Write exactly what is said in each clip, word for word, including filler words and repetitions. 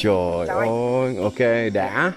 Trời ơi, ok, đã.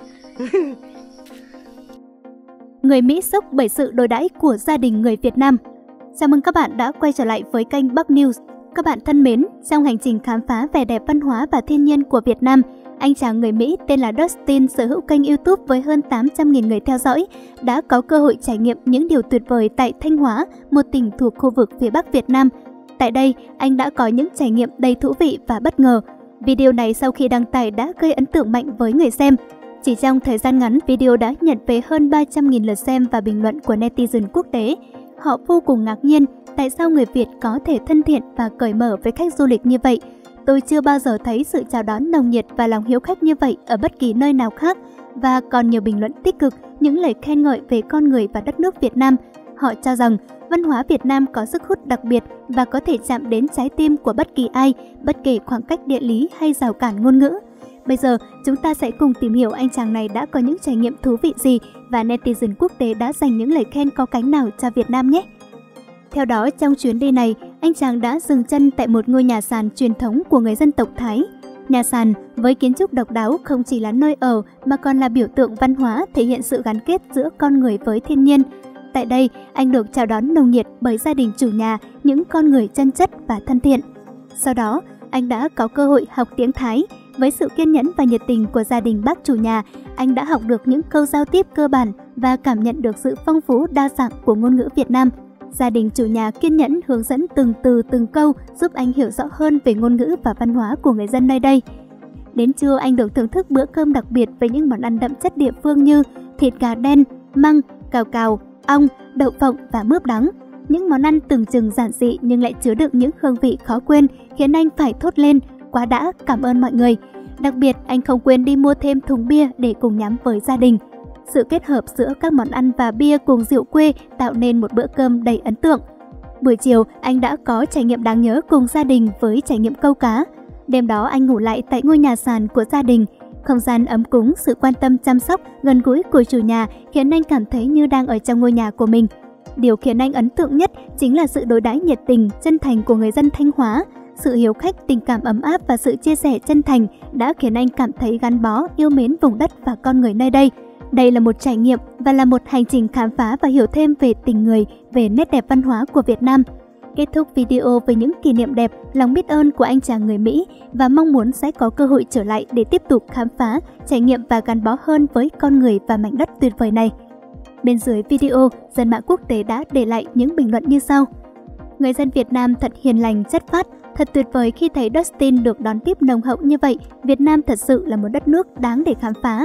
Người Mỹ sốc bởi sự đối đãi của gia đình người Việt Nam. Chào mừng các bạn đã quay trở lại với kênh Bắc News. Các bạn thân mến, trong hành trình khám phá vẻ đẹp văn hóa và thiên nhiên của Việt Nam, anh chàng người Mỹ tên là Dustin sở hữu kênh YouTube với hơn tám trăm nghìn người theo dõi đã có cơ hội trải nghiệm những điều tuyệt vời tại Thanh Hóa, một tỉnh thuộc khu vực phía Bắc Việt Nam. Tại đây, anh đã có những trải nghiệm đầy thú vị và bất ngờ. Video này sau khi đăng tải đã gây ấn tượng mạnh với người xem. Chỉ trong thời gian ngắn, video đã nhận về hơn ba trăm nghìn lượt xem và bình luận của netizen quốc tế. Họ vô cùng ngạc nhiên tại sao người Việt có thể thân thiện và cởi mở với khách du lịch như vậy. Tôi chưa bao giờ thấy sự chào đón nồng nhiệt và lòng hiếu khách như vậy ở bất kỳ nơi nào khác. Và còn nhiều bình luận tích cực, những lời khen ngợi về con người và đất nước Việt Nam. Họ cho rằng văn hóa Việt Nam có sức hút đặc biệt và có thể chạm đến trái tim của bất kỳ ai, bất kể khoảng cách địa lý hay rào cản ngôn ngữ. Bây giờ, chúng ta sẽ cùng tìm hiểu anh chàng này đã có những trải nghiệm thú vị gì và netizen quốc tế đã dành những lời khen có cánh nào cho Việt Nam nhé. Theo đó, trong chuyến đi này, anh chàng đã dừng chân tại một ngôi nhà sàn truyền thống của người dân tộc Thái. Nhà sàn với kiến trúc độc đáo không chỉ là nơi ở mà còn là biểu tượng văn hóa thể hiện sự gắn kết giữa con người với thiên nhiên. Tại đây, anh được chào đón nồng nhiệt bởi gia đình chủ nhà, những con người chân chất và thân thiện. Sau đó, anh đã có cơ hội học tiếng Thái. Với sự kiên nhẫn và nhiệt tình của gia đình bác chủ nhà, anh đã học được những câu giao tiếp cơ bản và cảm nhận được sự phong phú đa dạng của ngôn ngữ Việt Nam. Gia đình chủ nhà kiên nhẫn hướng dẫn từng từ từng câu giúp anh hiểu rõ hơn về ngôn ngữ và văn hóa của người dân nơi đây. Đến trưa, anh được thưởng thức bữa cơm đặc biệt với những món ăn đậm chất địa phương như thịt gà đen, măng, cào cào, ong, đậu phộng và mướp đắng. Những món ăn tưởng chừng giản dị nhưng lại chứa đựng những hương vị khó quên khiến anh phải thốt lên: quá đã, cảm ơn mọi người. Đặc biệt, anh không quên đi mua thêm thùng bia để cùng nhắm với gia đình. Sự kết hợp giữa các món ăn và bia cùng rượu quê tạo nên một bữa cơm đầy ấn tượng. Buổi chiều, anh đã có trải nghiệm đáng nhớ cùng gia đình với trải nghiệm câu cá. Đêm đó, anh ngủ lại tại ngôi nhà sàn của gia đình. Không gian ấm cúng, sự quan tâm chăm sóc, gần gũi của chủ nhà khiến anh cảm thấy như đang ở trong ngôi nhà của mình. Điều khiến anh ấn tượng nhất chính là sự đối đãi nhiệt tình, chân thành của người dân Thanh Hóa. Sự hiếu khách, tình cảm ấm áp và sự chia sẻ chân thành đã khiến anh cảm thấy gắn bó, yêu mến vùng đất và con người nơi đây. Đây là một trải nghiệm và là một hành trình khám phá và hiểu thêm về tình người, về nét đẹp văn hóa của Việt Nam. Kết thúc video với những kỷ niệm đẹp, lòng biết ơn của anh chàng người Mỹ và mong muốn sẽ có cơ hội trở lại để tiếp tục khám phá, trải nghiệm và gắn bó hơn với con người và mảnh đất tuyệt vời này. Bên dưới video, dân mạng quốc tế đã để lại những bình luận như sau. Người dân Việt Nam thật hiền lành, chất phác, thật tuyệt vời khi thấy Dustin được đón tiếp nồng hậu như vậy. Việt Nam thật sự là một đất nước đáng để khám phá.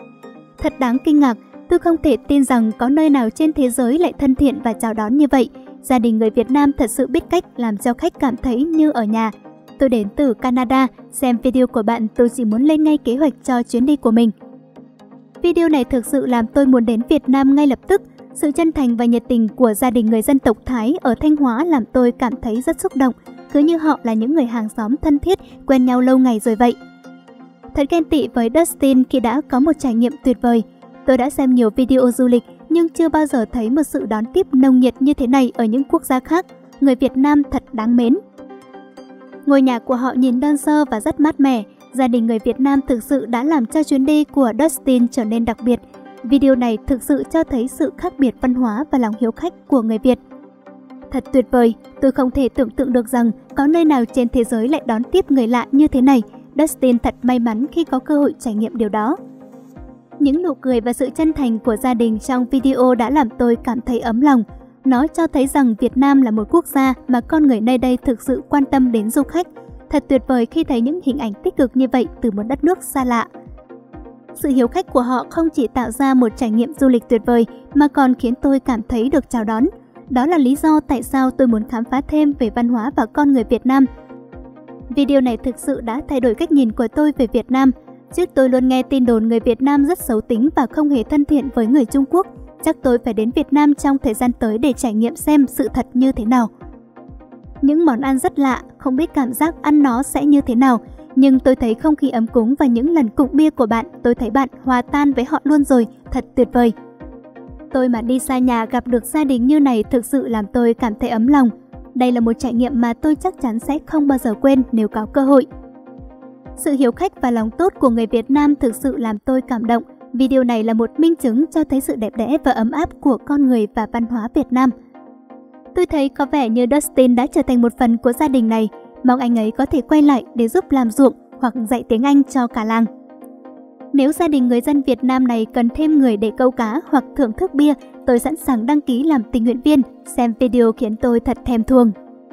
Thật đáng kinh ngạc, tôi không thể tin rằng có nơi nào trên thế giới lại thân thiện và chào đón như vậy. Gia đình người Việt Nam thật sự biết cách làm cho khách cảm thấy như ở nhà. Tôi đến từ Canada, xem video của bạn tôi chỉ muốn lên ngay kế hoạch cho chuyến đi của mình. Video này thực sự làm tôi muốn đến Việt Nam ngay lập tức. Sự chân thành và nhiệt tình của gia đình người dân tộc Thái ở Thanh Hóa làm tôi cảm thấy rất xúc động, cứ như họ là những người hàng xóm thân thiết, quen nhau lâu ngày rồi vậy. Thật ghen tị với Dustin khi đã có một trải nghiệm tuyệt vời. Tôi đã xem nhiều video du lịch nhưng chưa bao giờ thấy một sự đón tiếp nồng nhiệt như thế này ở những quốc gia khác. Người Việt Nam thật đáng mến. Ngôi nhà của họ nhìn đơn sơ và rất mát mẻ. Gia đình người Việt Nam thực sự đã làm cho chuyến đi của Dustin trở nên đặc biệt. Video này thực sự cho thấy sự khác biệt văn hóa và lòng hiếu khách của người Việt. Thật tuyệt vời, tôi không thể tưởng tượng được rằng có nơi nào trên thế giới lại đón tiếp người lạ như thế này. Dustin thật may mắn khi có cơ hội trải nghiệm điều đó. Những nụ cười và sự chân thành của gia đình trong video đã làm tôi cảm thấy ấm lòng. Nó cho thấy rằng Việt Nam là một quốc gia mà con người nơi đây thực sự quan tâm đến du khách. Thật tuyệt vời khi thấy những hình ảnh tích cực như vậy từ một đất nước xa lạ. Sự hiếu khách của họ không chỉ tạo ra một trải nghiệm du lịch tuyệt vời mà còn khiến tôi cảm thấy được chào đón. Đó là lý do tại sao tôi muốn khám phá thêm về văn hóa và con người Việt Nam. Video này thực sự đã thay đổi cách nhìn của tôi về Việt Nam. Trước tôi luôn nghe tin đồn người Việt Nam rất xấu tính và không hề thân thiện với người Trung Quốc. Chắc tôi phải đến Việt Nam trong thời gian tới để trải nghiệm xem sự thật như thế nào. Những món ăn rất lạ, không biết cảm giác ăn nó sẽ như thế nào. Nhưng tôi thấy không khí ấm cúng và những lần cụng bia của bạn, tôi thấy bạn hòa tan với họ luôn rồi, thật tuyệt vời. Tôi mà đi xa nhà gặp được gia đình như này thực sự làm tôi cảm thấy ấm lòng. Đây là một trải nghiệm mà tôi chắc chắn sẽ không bao giờ quên nếu có cơ hội. Sự hiếu khách và lòng tốt của người Việt Nam thực sự làm tôi cảm động. Video này là một minh chứng cho thấy sự đẹp đẽ và ấm áp của con người và văn hóa Việt Nam. Tôi thấy có vẻ như Dustin đã trở thành một phần của gia đình này. Mong anh ấy có thể quay lại để giúp làm ruộng hoặc dạy tiếng Anh cho cả làng. Nếu gia đình người dân Việt Nam này cần thêm người để câu cá hoặc thưởng thức bia, tôi sẵn sàng đăng ký làm tình nguyện viên. Xem video khiến tôi thật thèm thuồng.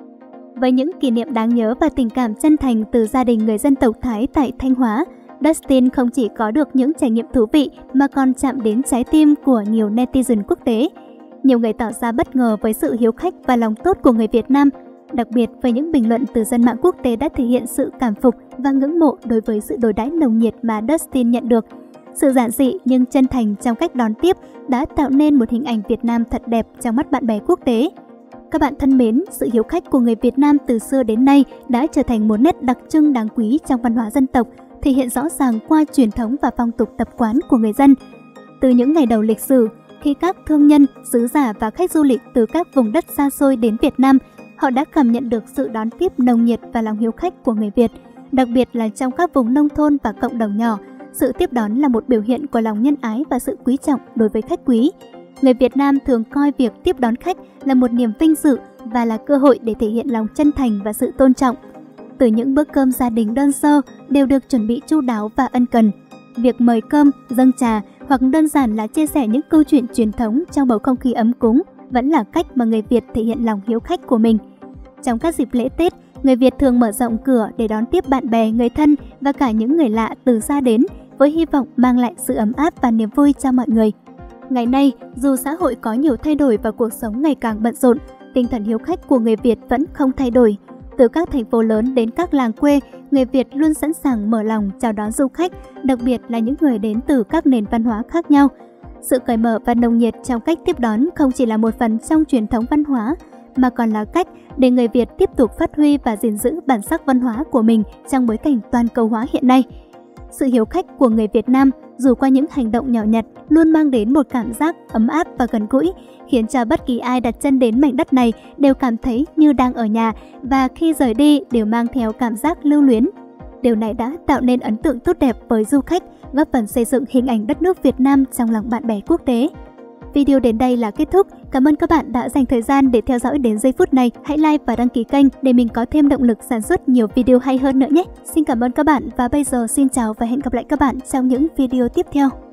Với những kỷ niệm đáng nhớ và tình cảm chân thành từ gia đình người dân tộc Thái tại Thanh Hóa, Dustin không chỉ có được những trải nghiệm thú vị mà còn chạm đến trái tim của nhiều netizen quốc tế. Nhiều người tỏ ra bất ngờ với sự hiếu khách và lòng tốt của người Việt Nam, đặc biệt với những bình luận từ dân mạng quốc tế đã thể hiện sự cảm phục và ngưỡng mộ đối với sự đối đãi nồng nhiệt mà Dustin nhận được. Sự giản dị nhưng chân thành trong cách đón tiếp đã tạo nên một hình ảnh Việt Nam thật đẹp trong mắt bạn bè quốc tế. Các bạn thân mến, sự hiếu khách của người Việt Nam từ xưa đến nay đã trở thành một nét đặc trưng đáng quý trong văn hóa dân tộc, thể hiện rõ ràng qua truyền thống và phong tục tập quán của người dân. Từ những ngày đầu lịch sử, khi các thương nhân, sứ giả và khách du lịch từ các vùng đất xa xôi đến Việt Nam, họ đã cảm nhận được sự đón tiếp nồng nhiệt và lòng hiếu khách của người Việt, đặc biệt là trong các vùng nông thôn và cộng đồng nhỏ. Sự tiếp đón là một biểu hiện của lòng nhân ái và sự quý trọng đối với khách quý. Người Việt Nam thường coi việc tiếp đón khách là một niềm vinh dự và là cơ hội để thể hiện lòng chân thành và sự tôn trọng. Từ những bữa cơm gia đình đơn sơ đều được chuẩn bị chu đáo và ân cần. Việc mời cơm, dâng trà hoặc đơn giản là chia sẻ những câu chuyện truyền thống trong bầu không khí ấm cúng vẫn là cách mà người Việt thể hiện lòng hiếu khách của mình. Trong các dịp lễ Tết, người Việt thường mở rộng cửa để đón tiếp bạn bè, người thân và cả những người lạ từ xa đến với hy vọng mang lại sự ấm áp và niềm vui cho mọi người. Ngày nay, dù xã hội có nhiều thay đổi và cuộc sống ngày càng bận rộn, tinh thần hiếu khách của người Việt vẫn không thay đổi. Từ các thành phố lớn đến các làng quê, người Việt luôn sẵn sàng mở lòng chào đón du khách, đặc biệt là những người đến từ các nền văn hóa khác nhau. Sự cởi mở và nồng nhiệt trong cách tiếp đón không chỉ là một phần trong truyền thống văn hóa, mà còn là cách để người Việt tiếp tục phát huy và gìn giữ bản sắc văn hóa của mình trong bối cảnh toàn cầu hóa hiện nay. Sự hiếu khách của người Việt Nam, dù qua những hành động nhỏ nhặt, luôn mang đến một cảm giác ấm áp và gần gũi, khiến cho bất kỳ ai đặt chân đến mảnh đất này đều cảm thấy như đang ở nhà và khi rời đi đều mang theo cảm giác lưu luyến. Điều này đã tạo nên ấn tượng tốt đẹp với du khách, góp phần xây dựng hình ảnh đất nước Việt Nam trong lòng bạn bè quốc tế. Video đến đây là kết thúc. Cảm ơn các bạn đã dành thời gian để theo dõi đến giây phút này. Hãy like và đăng ký kênh để mình có thêm động lực sản xuất nhiều video hay hơn nữa nhé. Xin cảm ơn các bạn và bây giờ xin chào và hẹn gặp lại các bạn trong những video tiếp theo.